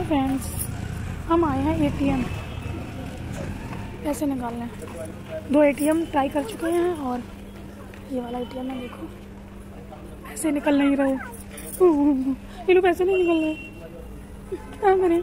Friends, हम आए हैं एटीएम पैसे निकालने। 2 एटीएम ट्राई कर चुके हैं और ये वाला एटीएम है, देखो पैसे निकल नहीं रहे। ये लोग पैसे नहीं निकल रहे, क्या करें।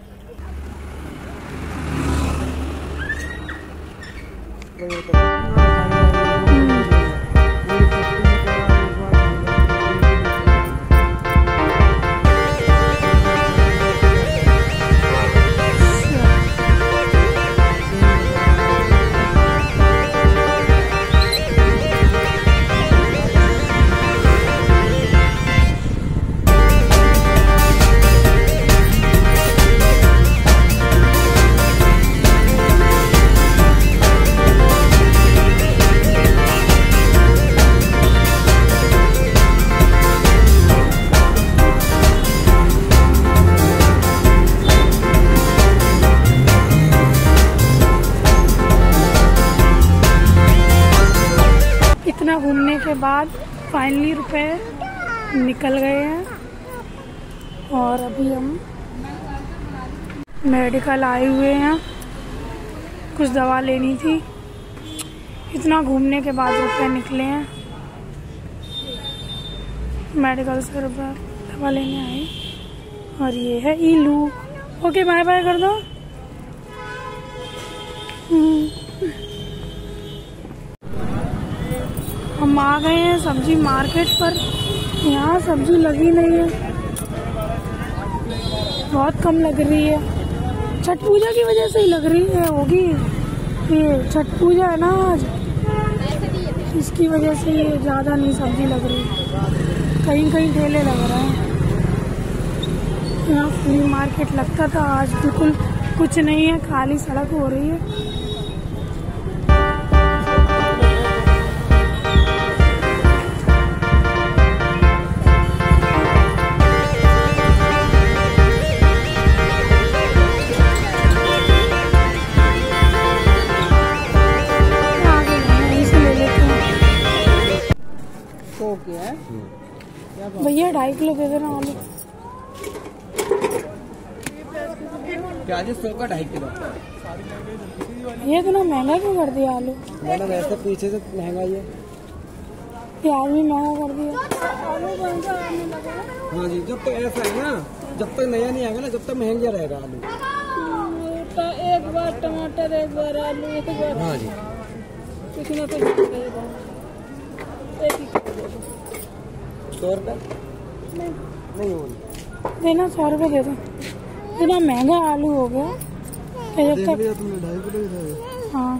इतना घूमने के बाद फाइनली रुपए निकल गए हैं और अभी हम मेडिकल आए हुए हैं, कुछ दवा लेनी थी। इतना घूमने के बाद रुपए निकले हैं, मेडिकल से रुपए दवा लेने आए। और ये है ईलू। ओके बाय बाय कर दो। हम आ गए हैं सब्जी मार्केट पर। यहाँ सब्जी लगी नहीं है, बहुत कम लग रही है। छठ पूजा की वजह से ही लग रही है, होगी ये छठ पूजा है ना आज, इसकी वजह से ये ज़्यादा नहीं सब्जी लग रही। कहीं कहीं ठेले लग रहे हैं। यहाँ फ्री मार्केट लगता था, आज बिल्कुल कुछ नहीं है, खाली सड़क हो रही है। भैया 2.5 किलो दे देना आलू। प्याज 100 का 2.5 किलो। ये इतना महंगा क्यों कर दिया आलू? मैंने वैसे पीछे से महंगा ही है। प्याज भी महंगा कर दिया। हाँ जी, जब तक ऐसा है ना, जब तक नया नहीं आएगा ना, जब तक महंगा रहेगा आलू। तो एक बार टमाटर, एक बार आलू, एक बार। हाँ जी, कितना तो 100 रुपये नहीं देना, 100 रुपये दे दो। इतना महंगा आलू हो गया कि जब तक 2.5 किलो। हाँ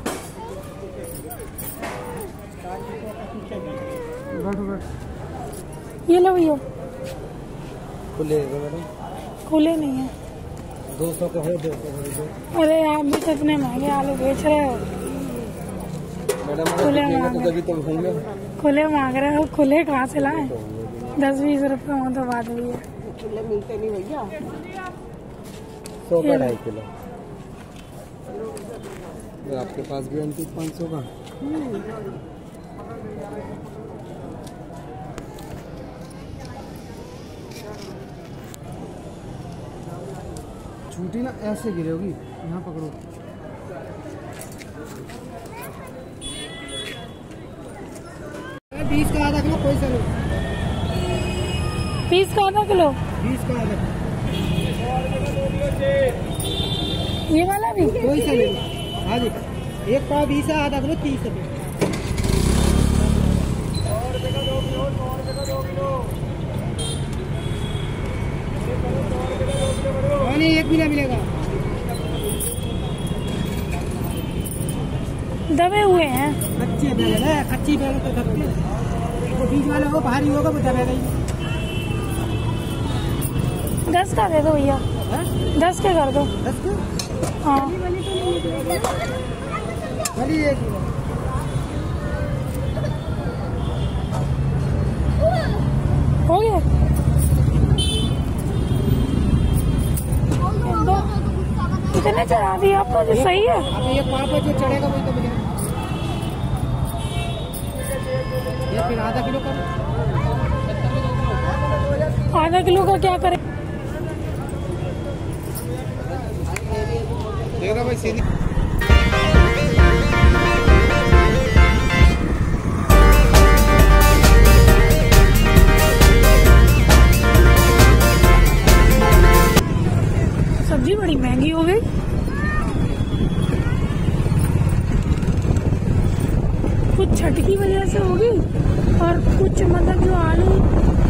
ये लो भैया। खुले मैडम, खुले नहीं है। 200 का हो, 200। अरे आप भी तो इतने महंगे आलू बेच रहे हो। मैडम खुले तभी तो होंगे। खुले मांग रहे हो, खुले कहाँ से लाए? 10-20 रुपये हो तो बात हुई है। खुले मिलते नहीं भैया। 100 का 2.5 किलो। आपके पास भी 500 का। छूटी ना, ऐसे गिरेगी, यहाँ पकड़ो। बीस का आधा किलो, कोई सा लो। 20 का आधा किलो, 20 का आधा। ये वाला भी कोई सा ले लो। हाँ जी, एक पाव 20 है, आधा किलो 30 रुपये। नहीं, एक भी मिलेगा। दबे हुए हैं। कच्ची बैगन है, कच्ची बैगन तो दबते हैं। वो बीज वाला हो, भारी होगा, वो दबेगा ही। 10 का दे दो भैया। 10 के कर दो। 10 के? हाँ भली एक हो गया। कितने चढ़ा दिए आपको? जो सही है। अब ये पाँव पर जो चढ़ेगा वही तो मिलेगा। ये फिर आधा किलो का। आधा किलो का क्या करें? जाएगा भाई सीधी। सब्जी बड़ी महंगी हो गई। कुछ छठ की वजह से होगी और कुछ मतलब जो आलू